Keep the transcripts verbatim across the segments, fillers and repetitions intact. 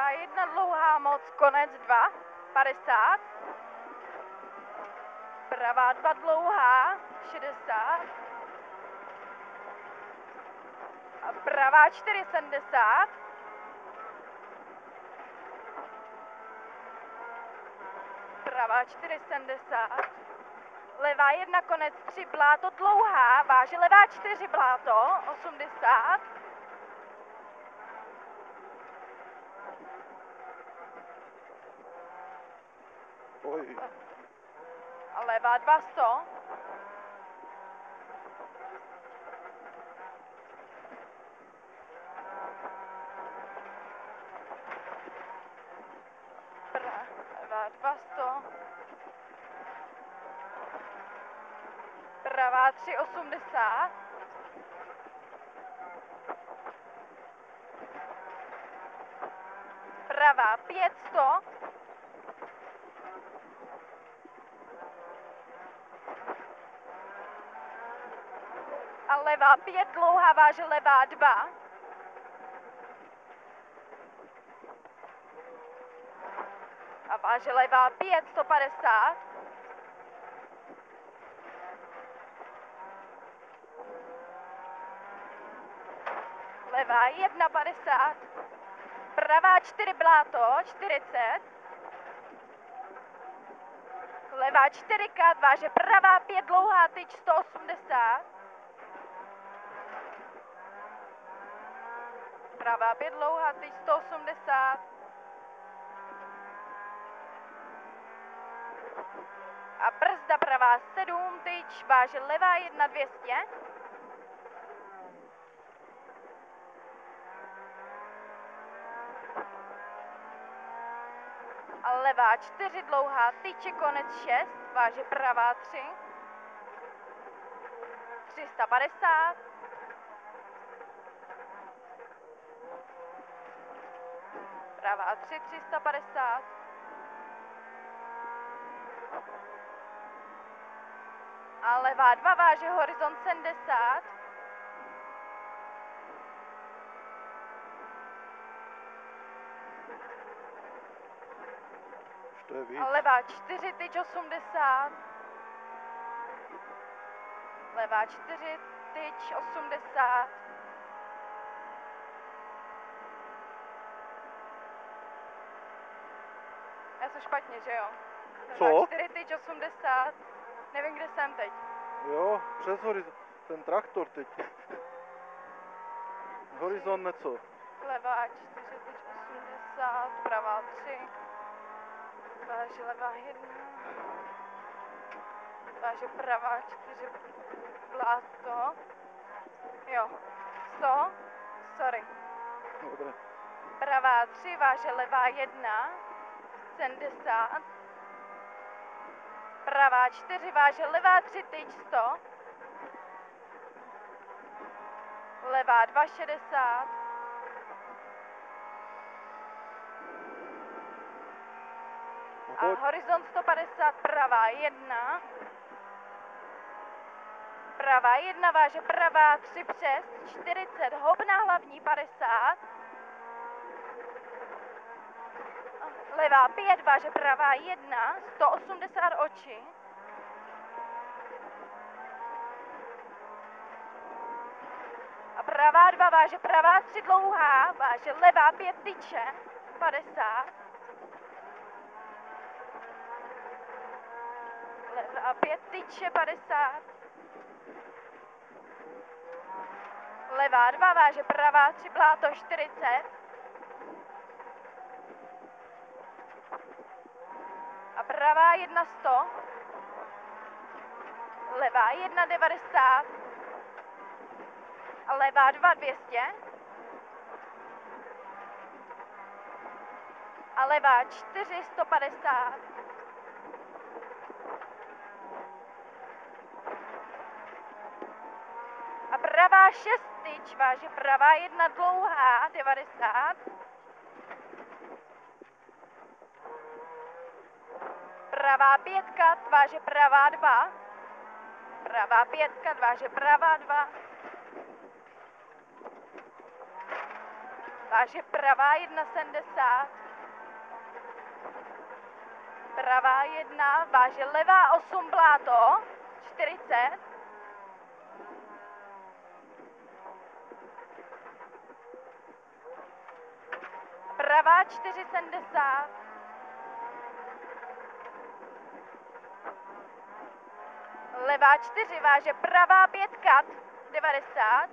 pravá jedna, dlouhá moc, konec dva, padesát. Pravá dva, dlouhá, šedesát. A pravá čtyři, sedmdesát. Pravá čtyři, sedmdesát. Levá jedna, konec tři, bláto, dlouhá, váže levá čtyři, bláto, osmdesát. Oj. A levá dva, sto. Levá dva, sto. Pravá tři, osmdesát. Pravá pět, sto. A levá pět, dlouhá, váže levá dva. A váže levá pět, sto padesát. Levá jedna, padesát. Pravá čtyři, bláto, čtyřicet. Levá čtyři, kat, váže pravá pět, dlouhá, tyč, sto osmdesát. Pravá pět, dlouhá, tyč, sto osmdesát. A brzda pravá sedm, tyč, váže levá jedna, dvě stě. A levá čtyři, dlouhá, tyč, konec šest, váže pravá tři. tři sta padesát. Pravá tři, tři sta padesát. A levá dva, váže horizont sedmdesát. Už to je víc. A levá čtyři, tyč, osmdesát. Levá čtyři, tyč, osmdesát. Já jsem špatně, že jo? Levá Co? čtyři, tyč, osmdesát. Nevím, kde jsem teď. Jo, přes horizont. Ten traktor teď. Horizont něco. Levá čtyři, tyč, osmdesát. Pravá tři. Váže levá jedna. Váže pravá čtyři, bláto. Jo. sto. Sorry. Dobré. Pravá tři, váže levá jedna. sedmdesát. Pravá čtyři, váže levá tři, tyč, sto. Levá dva, šedesát. A horizont sto padesát, pravá jedna. Pravá jedna, váže pravá tři, přes čtyřicet, hobná hlavní padesát. Levá pět, váže pravá jedna, sto osmdesát oči. A pravá dva, váže pravá tři, dlouhá, váže levá pět, tyče, padesát. Levá pět, tyče, padesát. Levá dva, váže pravá tři, bláto, čtyřicet. A pravá jedna, sto. Levá jedna, devadesát. A levá dva, dvě stě. A levá čtyři, sto padesát. A pravá šest, tyč, váže pravá jedna, dlouhá, devadesát. Pravá pětka, váže pravá dva. Pravá pětka, váže pravá dva. Váže pravá pravá jedna sedmdesát, pravá jedna, váže levá osm bláto, čtyřicet, pravá čtyři sedmdesát, levá čtyři, váže pravá pět kat, devadesát,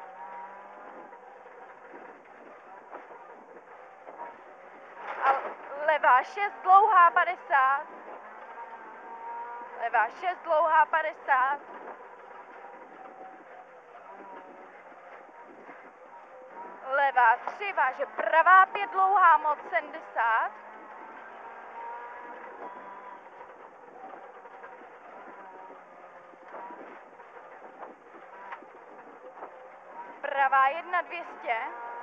a levá šest dlouhá padesát, levá šest dlouhá padesát, levá tři, váže pravá pět dlouhá moc sedmdesát, pravá jedna dvě stě,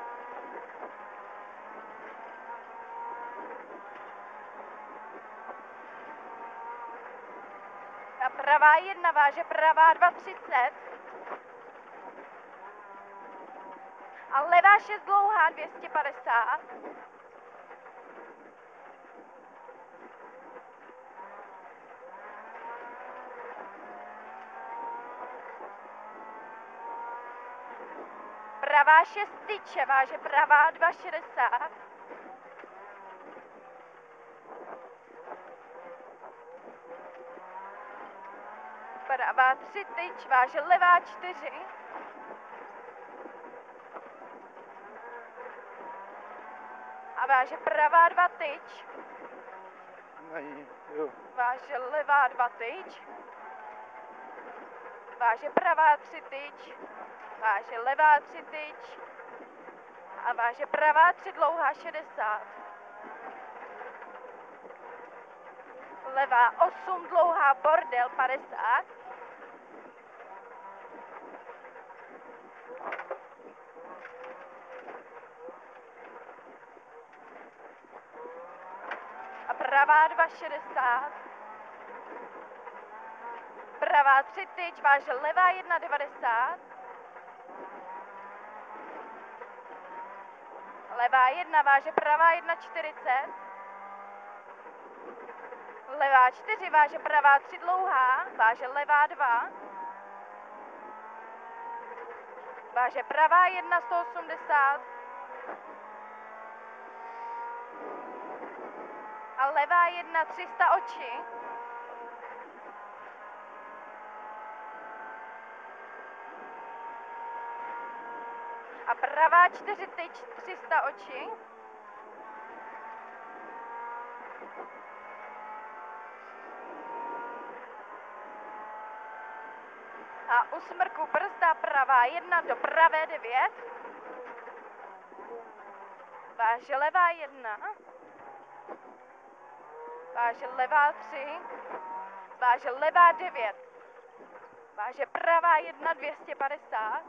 a pravá jedna, váže pravá dva třicet, a levá šest dlouhá dvě stě padesát, pravá šest tyče, váže pravá dva šedesát, pravá tři tyč, váže levá čtyři, a váže pravá dva tyč, Není, jo. váže levá dva tyč, váže pravá tři tyč, váže levá tři tyč, a váže pravá tři dlouhá šedesát, levá osm dlouhá bordel padesát, a pravá dva šedesát, pravá tři tyč, váže levá jedna devadesát, levá jedna, váže pravá jedna čtyřicet, levá čtyři, váže pravá tři dlouhá, váže levá dva, váže pravá jedna sto osmdesát, a levá jedna tři sta oči, a pravá čtyři tyč tři sta oči, a u smrku brzda pravá jedna do pravé devět, váže levá jedna, váže levá tři, váže levá devět, váže pravá jedna dvě stě padesát,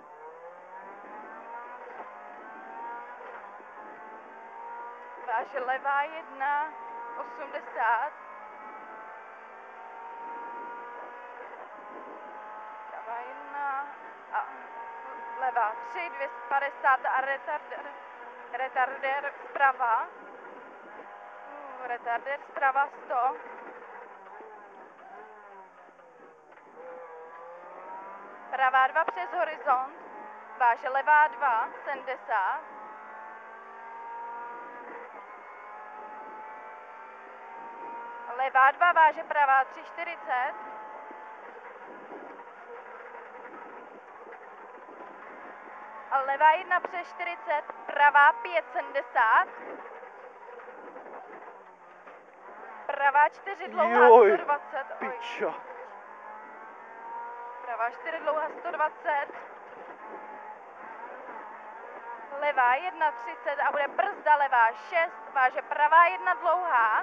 váže levá jedna osmdesát, pravá jedna a levá tři dvě stě padesát a retardér, retardér zprava, uh, retardér zprava sto, pravá dva přes horizont, váže levá dva sedmdesát, levá dva, váže pravá tři čtyřicet, a levá jedna přes čtyřicet, pravá pět sedmdesát, pravá čtyři dlouhá Joj, sto dvacet, oj, piča. pravá čtyři dlouhá sto dvacet, levá jedna třicet a bude brzda levá šest, váže pravá jedna dlouhá,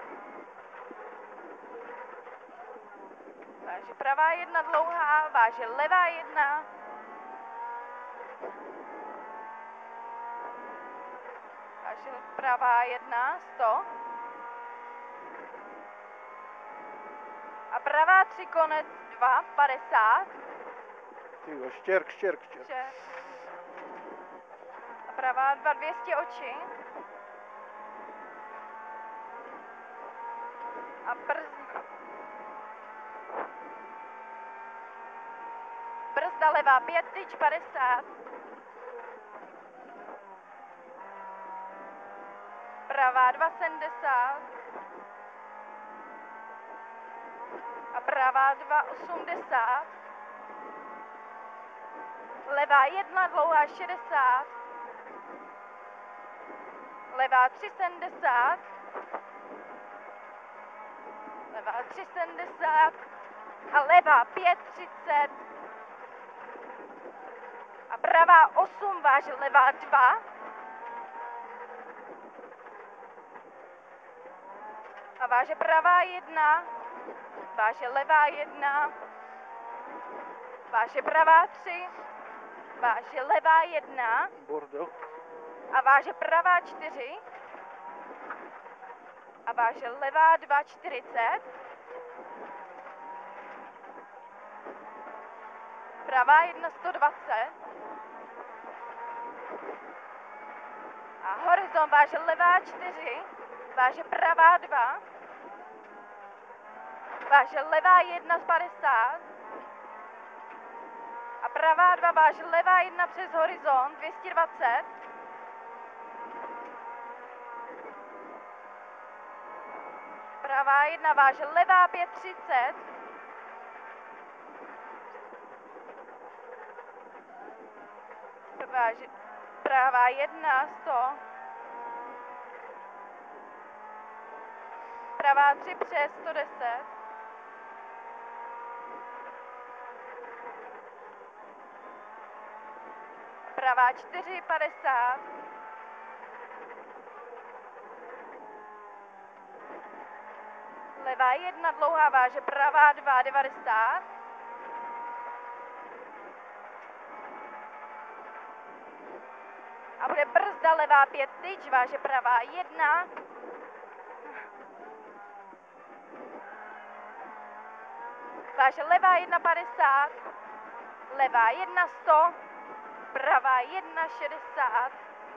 váže pravá jedna dlouhá, váže levá jedna, váže pravá jedna sto, a pravá tři konec dva padesát, Tyjo, štěrk, štěrk, štěrk. že a pravá dva dvě stě oči, A brz... Brzda levá pět, tyč padesát. Pravá dva sedmdesát. A pravá dva osmdesát. Levá jedna, dlouhá šedesát. Levá tři sedmdesát. Levá tři sedmdesát. A levá pět třicet. A pravá osm, váže levá dva. A váže pravá jedna. Váže levá jedna. Váže pravá tři. Váže levá jedna. Bordel. A váže pravá čtyři. A váže levá dva čtyřicet. Pravá jedna sto dvacet. A horizont váže levá čtyři. Váže pravá dva. Váže levá jedna padesát. A pravá dva váže levá jedna přes horizont dvě stě dvacet. Pravá jedna váže levá pět třicet. Váže pravá jedna sto. Pravá tři přes sto deset. Pravá čtyři padesát. Levá jedna dlouhá váže pravá dva devadesát. A bude brzda levá pět tyč, váže pravá jedna. Váže levá jedna padesát. Levá jedna sto. Pravá jedna šedesát.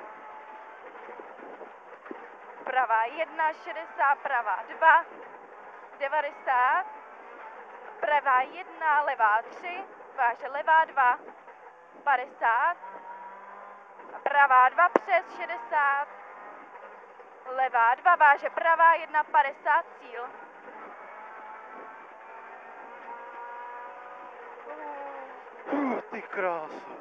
Pravá jedna šedesát, pravá dva devadesát. Pravá jedna, levá tři, váže levá dva padesát. A pravá dva přes šedesát. Levá dva váže pravá jedna padesát cíl. Uh, ty krása.